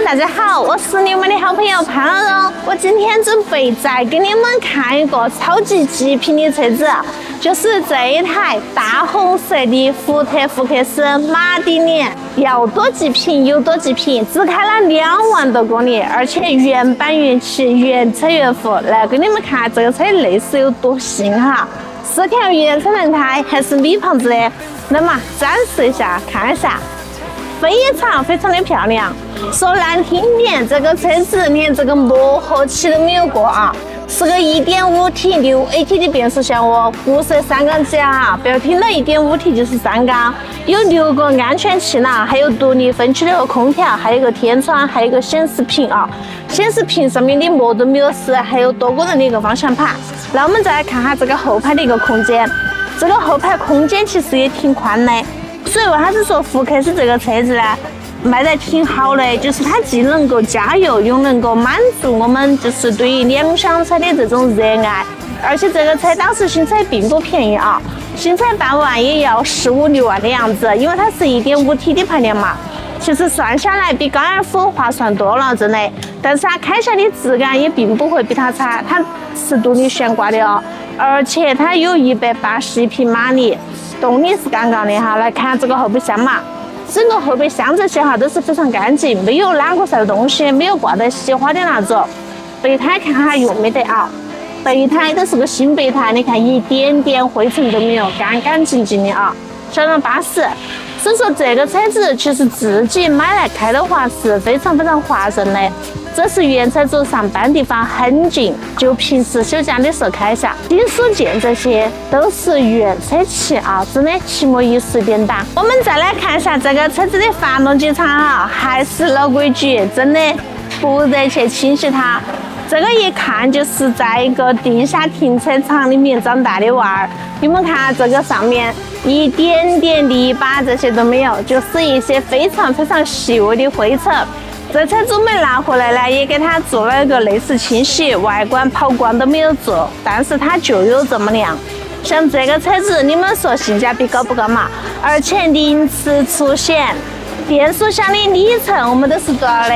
大家好，我是你们的好朋友潘老肉。我今天准备再给你们看一个超级极品的车子，就是这一台大红色的福特福克斯马丁尼，要多极品有多极品，只开了2万多公里，而且原版原漆，原车原付。来给你们看这个车内饰有多新哈，4条原生轮胎还是米棚子的，那么展示一下看一下。 非常的漂亮，说难听点，这个车子连这个磨合期都没有过啊，是个 1.5T 6AT 的变速箱哦，不是3缸机啊，不要听到 1.5T 就是3缸，有6个安全气囊，还有独立分区的空调，还有一个天窗，还有一个显示屏啊，显示屏上面的膜都没有撕，还有多功能的一个方向盘。那我们再来看下这个后排的一个空间，这个后排空间其实也挺宽的。 所以为啥子说福克斯这个车子呢，卖得挺好的？就是它既能够加油，又能够满足我们就是对于2厢车的这种热爱。而且这个车当时新车并不便宜啊，新车半万也要15、16万的样子，因为它是 1.5T 的排量嘛。其实算下来比高尔夫划算多了，真的。但是它开起来的质感也并不会比它差，它是独立悬挂的哦，而且它有181匹马力。 动力是杠杠的哈，来看这个后备箱嘛，整个后备箱这些哈都是非常干净，没有拉过啥东西，没有挂得稀花的那种。备胎看下用没得啊，备胎都是个新备胎，你看一点点灰尘都没有，干干净净的啊，相当巴适。所以说这个车子其实自己买来开的话是非常划算的。 这是原车主上班地方很近，就平时休假的时候开一下。金属件这些都是原车漆啊，真的漆膜一随便打。我们再来看一下这个车子的发动机舱哈，还是老规矩，真的不得去清洗它。这个一看就是在一个地下停车场里面长大的娃儿。你们看这个上面一点点泥巴这些都没有，就是一些非常细微的灰尘。 这车主没拿回来呢，也给他做了一个内饰清洗，外观抛光都没有做，但是它就有这么亮。像这个车子，你们说性价比高不高嘛？而且临时出现，变速箱的里程我们都是多少的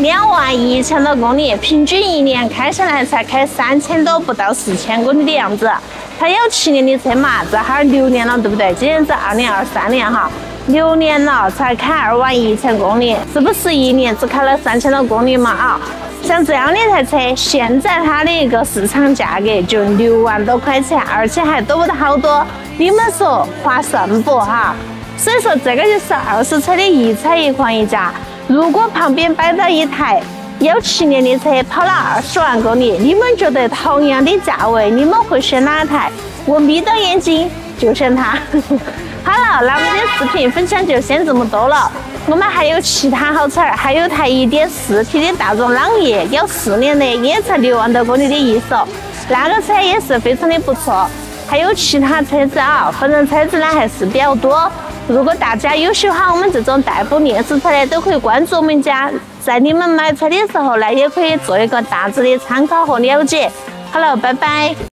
？21000多公里，平均1年开下来才开3000多，不到4000公里的样子。它有7年的车嘛，这哈6年了，对不对？今年是2023年哈。 6年了才开21000公里，是不是1年只开了3000多公里嘛？啊，像这样的台车，现在它的一个市场价格就6万多块钱，而且还多不得好多。你们说划算不哈？所以说这个就是20车的一车一况一价。如果旁边摆到一台有7年的车，跑了20万公里，你们觉得同样的价位，你们会选哪一台？我眯到眼睛就选它。好了，那我们的视频分享就先这么多了。我们还有其他好车，还有台1.4T 的大众朗逸，有4年的，也才6万多公里的一手，那个车也是非常的不错。还有其他车子啊，反正车子呢还是比较多。如果大家有喜欢我们这种代步练习车的，都可以关注我们家，在你们买车的时候呢，也可以做一个大致的参考和了解。好了，拜拜。